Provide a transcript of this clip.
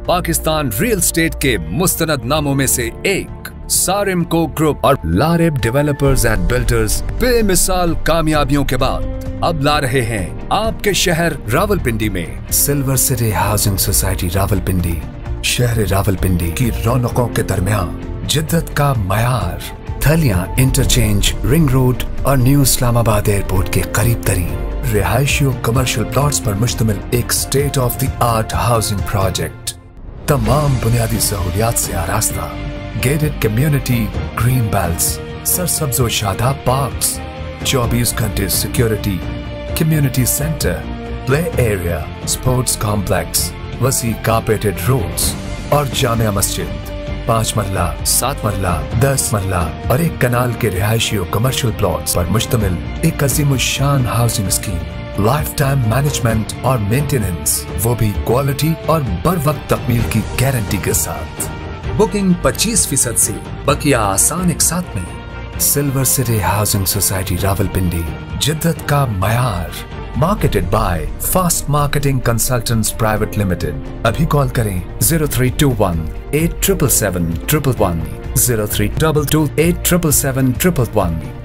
Pakistan real estate के मुस्तनद नामों में से एक सारिमको ग्रुप और लारेब डेवलपर्स एंड बिल्डर्स बेमिसाल कामयाबियों के बाद अब ला रहे हैं आपके शहर रावलपिंडी में Silver City Housing Society Rawalpindi. शहर रावलपिंडी की रौनकों के दरमियान जिद्दत का मयार, थलियां इंटरचेंज, रिंग रोड और न्यू इस्लामाबाद एयरपोर्ट के करीब तरीन रिहायशी और कमर्शियल प्लॉट्स पर मुश्तमिल एक state of the art housing project. तमाम बुनियादी सहूलियात से आरास्ता, गेटेड कम्युनिटी ग्रीन बेल्ट्स, सरसब्ज और शादाब पार्क्स, 24 घंटे security, community centre, play area, sports complex, वसी कारपेटेड रोड्स और जामिया मस्जिद। 5 मरला, 7 मरला, 10 मरला और एक कनाल के रिहायशी और कमर्शियल प्लॉट्स पर मुश्तमिल एक अज़ीमुश्शान housing scheme, lifetime management और मेंटेनेंस, वो भी क्वालिटी और बर वक्त तकमील की गारंटी के साथ। बुकिंग 25% से, बकिया आसान एक साथ में। Silver City Housing Society Rawalpindi, जिद्दत का मयार। Marketed by Fast Marketing Consultants Private Limited. अभी कॉल करें 0321 877 111, 0322 877 111।